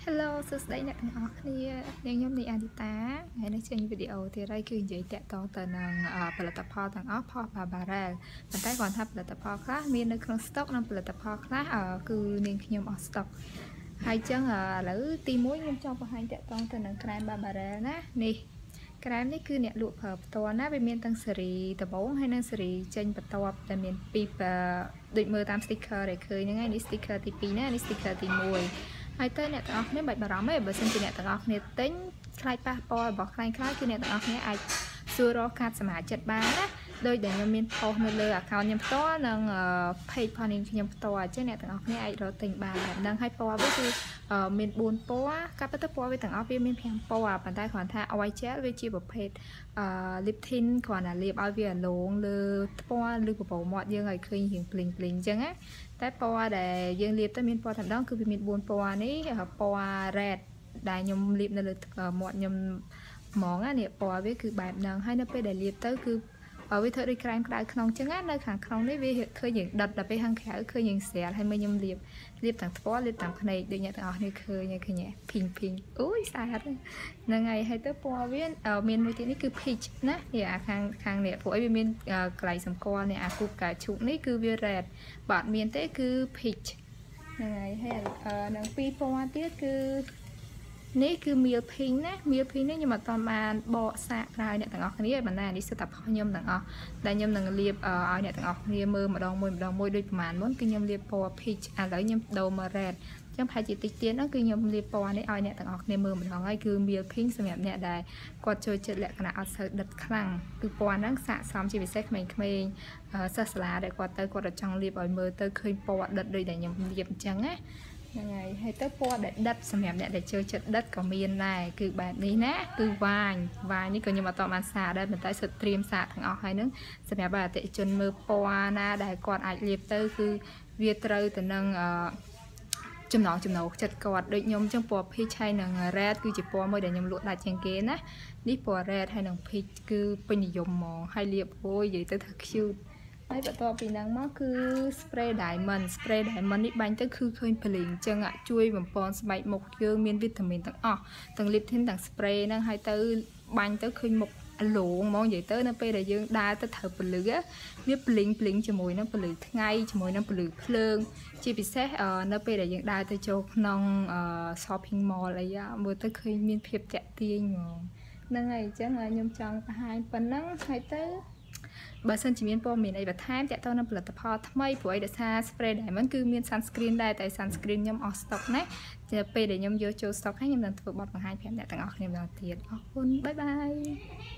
Hello សួស្តីអ្នកទាំងអស់គ្នាខ្ញុំនេះអាឌីតាហើយនេះជាវីដេអូទៀតហើយគឺនិយាយតាក់ទងទៅនឹងផលិតផលទាំងអស់ផល Bararel ប៉ុន្តែគាត់ថាផលិតផលខ្លះមាននៅក្នុង stock និងផលិតផលខ្លះគឺនាងខ្ញុំអស់ stock ហើយចឹងឥឡូវទី1ខ្ញុំចង់បង្ហាញតាក់ទងទៅនឹងក្រែម Bararel ណានេះក្រែមនេះគឺអ្នកលក់ប្រើផ្ទាល់ណាវាមានទាំងស៊េរីដំបូងហើយនិងស៊េរីចេញបន្ទាប់តែមានពីរដូចមើលតាម sticker ដែលឃើញហ្នឹងហើយនេះ sticker ទី2ណានេះ sticker ទី1ហើយទៅអ្នកទាំងអស់គ្នាបាច់បារម្ភទេបើសិនជាអ្នកទាំងអស់គ្នាទិញខ្លាចប៉ះពាល់របស់ខ្លាំងខ្លាចគឺអ្នកទាំងអស់គ្នាអាចសួររកកាតសមាជិកបានណាដោយដែលខ្ញុំមានផុសនៅលើ account ខ្ញុំផ្ទាល់និង page ផងនាងខ្ញុំផ្ទាល់អញ្ចឹងអ្នកទាំងអស់គ្នាអាចរកទិញបានហ្នឹងហើយពណ៌វាគឺមាន4ពណ៌កាប់ទៅពណ៌វាទាំងអស់វាមាន5ពណ៌ប៉ុន្តែគ្រាន់ថា oil gel វាជាប្រភេទlip tint គ្រាន់តែលាបឲ្យវាអាឡងលើពណ៌ឬបបោមាត់យើងឲ្យឃើញរៀងភ្លេងភ្លេងអញ្ចឹងណាតែពណ៌ដែលយើងលាបទៅមានពណ៌តែម្ដងគឺវាមាន4ពណ៌នេះពណ៌ red ដែលខ្ញុំលាបនៅលើមាត់ខ្ញុំហ្មងណានេះពណ៌វាគឺបែបហ្នឹងហើយនៅពេលដែលលាបទៅគឺវាធ្វើដូចក្រែមក្តៅក្នុងអញ្ចឹងណានៅខាងក្នុងនេះវាឃើញយើងដិតដល់ពេលខាងក្រៅឃើញយើងស្រាលហើយមើលខ្ញុំលាបទាំងថ្ពាល់លាបតាមភ្នែកដូចអ្នកទាំងអស់នេះឃើញភីងអូយស្អាតហ្នឹងហើយទៅពណ៌វាមានមួយទៀតនេះគឺ peach ណានេះអាខាងនេះពួកអីវាមានកន្លែងសម្គាល់នេះអាគូបកាឈូកនេះគឺវា red បើអត់មានទេគឺ peach ហ្នឹងហើយនឹងពីរពណ៌ទៀតគឺនេះគឺ meal pink ណា meal pink នេះខ្ញុំអត់ទាន់បានបកសាកប្រើអ្នកទាំងអស់គ្នាឲ្យបណ្ណានេះសិតតែរបស់ខ្ញុំទាំងអស់ដែលខ្ញុំនឹងលាបឲ្យអ្នកទាំងអស់គ្នាមើលម្ដងមួយដូចប្រហែលមុនគឺខ្ញុំលាបពណ៌ peach ឥឡូវខ្ញុំដូរមក red អញ្ចឹងប្រហែលជាតិចទៀតហ្នឹងគឺខ្ញុំលាបពណ៌នេះឲ្យអ្នកទាំងអស់គ្នាមើលម្ដងហើយគឺ meal pink សម្រាប់អ្នកដែលគាត់ចូលចិត្តលក្ខណៈអត់សូវដិតខ្លាំងគឺពណ៌ហ្នឹងស័ក្តិសមជាពិសេសក្មេងៗសិស្សសាលាដែលគាត់ចង់លាបឲ្យមើលទៅឃើញពណ៌ដិតដូចដែលខ្ញុំលាបអញ្ចឹងណាហ្នឹងហើយទៅពណ៌ដែលដិតសម្រាប់អ្នកដែលចូលចិត្តដិតក៏មានដែរគឺបែបនេះណាគឺវាញនេះក៏ខ្ញុំអត់តបានសាកដែរប៉ុន្តែសិតត្រៀមសាកទាំងអស់ហើយនឹងសម្រាប់អតិថិជនមើលពណ៌ណាដែលគាត់អាចលាបទៅគឺវាត្រូវទៅនឹងចំណងចិត្តគាត់ដូចខ្ញុំចឹងពណ៌ peach ហើយនឹង red គឺជាពណ៌មួយដែលខ្ញុំលក់ដាច់ជាងគេណានេះពណ៌ red ហើយនឹង peach គឺពេញនិយមហ្មងហើយលាបអូយនិយាយទៅថា cute ហើយបន្ទាប់ពីហ្នឹងមកគឺ spray diamond នេះបាញ់ទៅគឺឃើញភ្លីងអញ្ចឹងជួយបំពន់ស្បែកមុខយើងមានវីតាមីនទាំងអស់ទាំង lip tint ទាំង spray ហ្នឹងហើយទៅបាញ់ទៅឃើញមុខអាឡងហ្មងនិយាយទៅនៅពេលដែលយើងដើរទៅត្រូវពលឺវាភ្លីងជាមួយនឹងពលឺថ្ងៃជាមួយនឹងពលឺភ្លើងជាពិសេសនៅពេលដែលយើងដើរទៅចូលក្នុងshopping mall អីមើលទៅឃើញមានភាពតាក់ទាញហ្មងហ្នឹងហើយអញ្ចឹងខ្ញុំចង់បង្ហាញប៉ុណ្ណឹងហើយទៅបើសិនជាមានព័ត៌មានអីបន្ថែមតាក់ទងនឹងផលិតផលថ្មីព្រោះអីដោយសារ spray diamond គឺមាន sunscreen ដែរតែ sunscreen ខ្ញុំអស់ stock ណាតែពេលដែលខ្ញុំយកចូល stock ហើយខ្ញុំនឹងធ្វើបទបង្ហាញប្រាប់អ្នកទាំងអស់គ្នាម្ដងទៀតអរគុណបាយបាយ